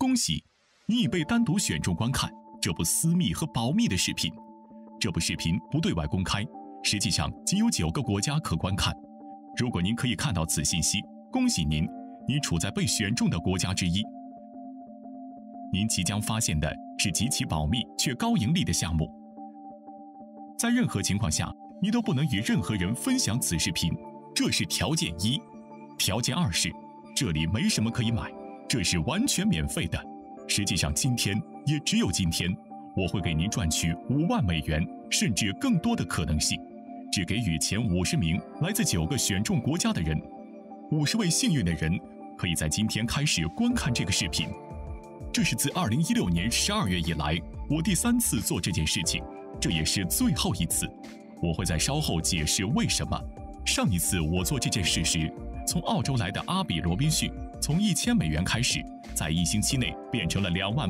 恭喜，你已被单独选中观看这部私密和保密的视频。这部视频不对外公开，实际上仅有9个国家可观看。如果您可以看到此信息，恭喜您，你处在被选中的国家之一。您即将发现的是极其保密却高盈利的项目。在任何情况下，你都不能与任何人分享此视频，这是条件1。条件2是，这里没什么可以买，这是完全免费的。实际上今天，也只有今天，我会给您赚取5万美元，甚至更多的可能性，只给予前50名来自9个选中国家的人。50位幸运的人可以在今天开始观看这个视频。这是自2016年12月以来，我第3次做这件事情，这也是最后一次。我会在稍后解释为什么。上一次我做这件事时，从澳洲来的阿比·罗宾逊从1000美元开始，在1星期内变成了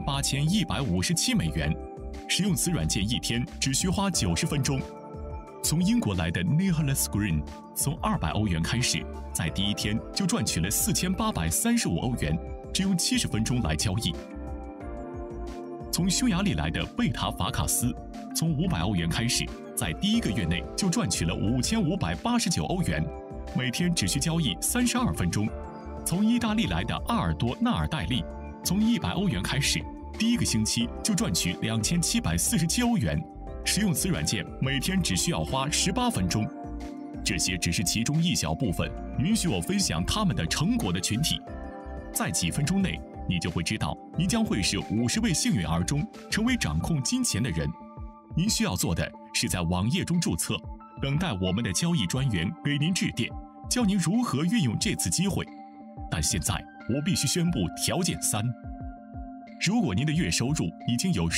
28157美元。使用此软件1天只需花90分钟。从英国来的 Nicholas Green 从200欧元开始，在第1天就赚取了4835欧元，只用70分钟来交易。从匈牙利来的贝塔法卡斯从500欧元开始，在第1个月内就赚取了5589欧元，每天只需交易32分钟。从意大利来的阿尔多纳尔戴利从100欧元开始，第1个星期就赚取2747欧元，使用此软件每天只需要花18分钟。这些只是其中一小部分允许我分享他们的成果的群体。在几分钟内，你就会知道你将会是50位幸运儿中成为掌控金钱的人。您需要做的是在网页中注册，等待我们的交易专员给您致电，教您如何运用这次机会。但现在我必须宣布条件3。如果您的月收入已经有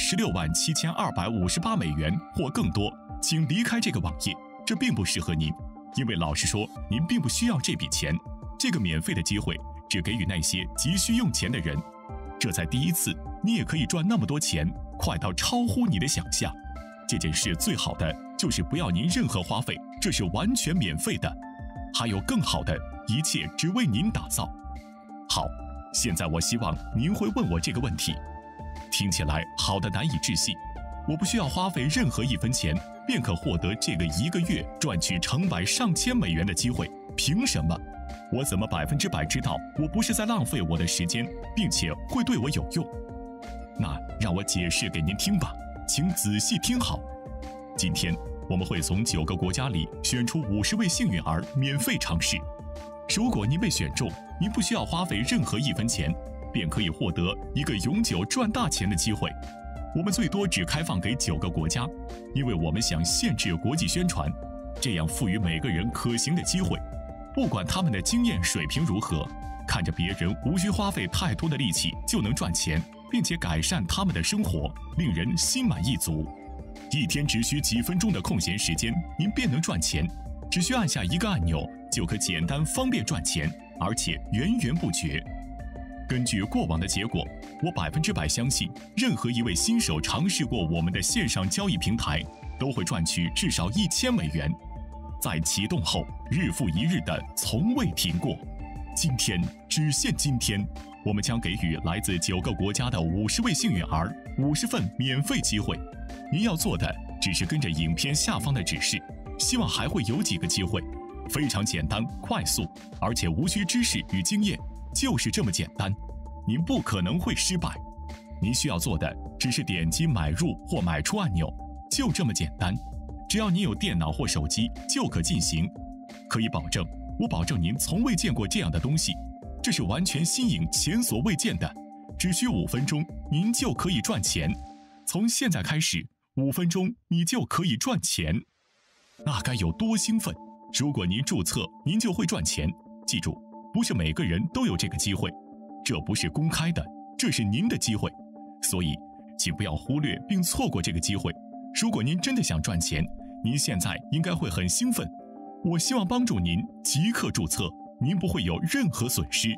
167258美元或更多，请离开这个网页，这并不适合您，因为老实说，您并不需要这笔钱。这个免费的机会只给予那些急需用钱的人。这才第1次，你也可以赚那么多钱，快到超乎你的想象。这件事最好的就是不要您任何花费，这是完全免费的。还有更好的，一切只为您打造。好，现在我希望您会问我这个问题。听起来好的难以置信，我不需要花费任何1分钱，便可获得这个1个月赚取成百上千美元的机会，凭什么？我怎么100%知道我不是在浪费我的时间，并且会对我有用？那让我解释给您听吧，请仔细听好。今天我们会从9个国家里选出50位幸运儿免费尝试。如果您被选中，您不需要花费任何1分钱，便可以获得一个永久赚大钱的机会。我们最多只开放给9个国家，因为我们想限制国际宣传，这样赋予每个人可行的机会。不管他们的经验水平如何，看着别人无需花费太多的力气就能赚钱，并且改善他们的生活，令人心满意足。1天只需几分钟的空闲时间，您便能赚钱。只需按下1个按钮，就可简单方便赚钱，而且源源不绝。根据过往的结果，我100%相信，任何一位新手尝试过我们的线上交易平台，都会赚取至少1000美元。在启动后，日复一日的从未停过。今天，只限今天，我们将给予来自9个国家的50位幸运儿50份免费机会。您要做的只是跟着影片下方的指示，希望还会有几个机会。非常简单、快速，而且无需知识与经验，就是这么简单。您不可能会失败。您需要做的只是点击买入或买出按钮，就这么简单。只要你有电脑或手机，就可进行。可以保证，我保证您从未见过这样的东西，这是完全新颖、前所未见的。只需5分钟，您就可以赚钱。从现在开始，5分钟你就可以赚钱。那该有多兴奋！如果您注册，您就会赚钱。记住，不是每个人都有这个机会，这不是公开的，这是您的机会。所以，请不要忽略并错过这个机会。如果您真的想赚钱，您现在应该会很兴奋。我希望帮助您即刻注册，您不会有任何损失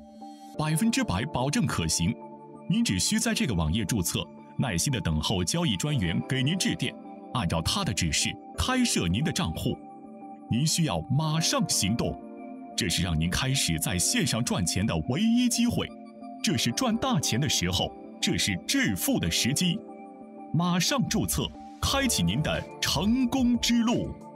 ，100%保证可行。您只需在这个网页注册，耐心地等候交易专员给您致电，按照他的指示开设您的账户。您需要马上行动，这是让您开始在线上赚钱的唯一机会。 这是赚大钱的时候，这是致富的时机。马上注册，开启您的成功之路。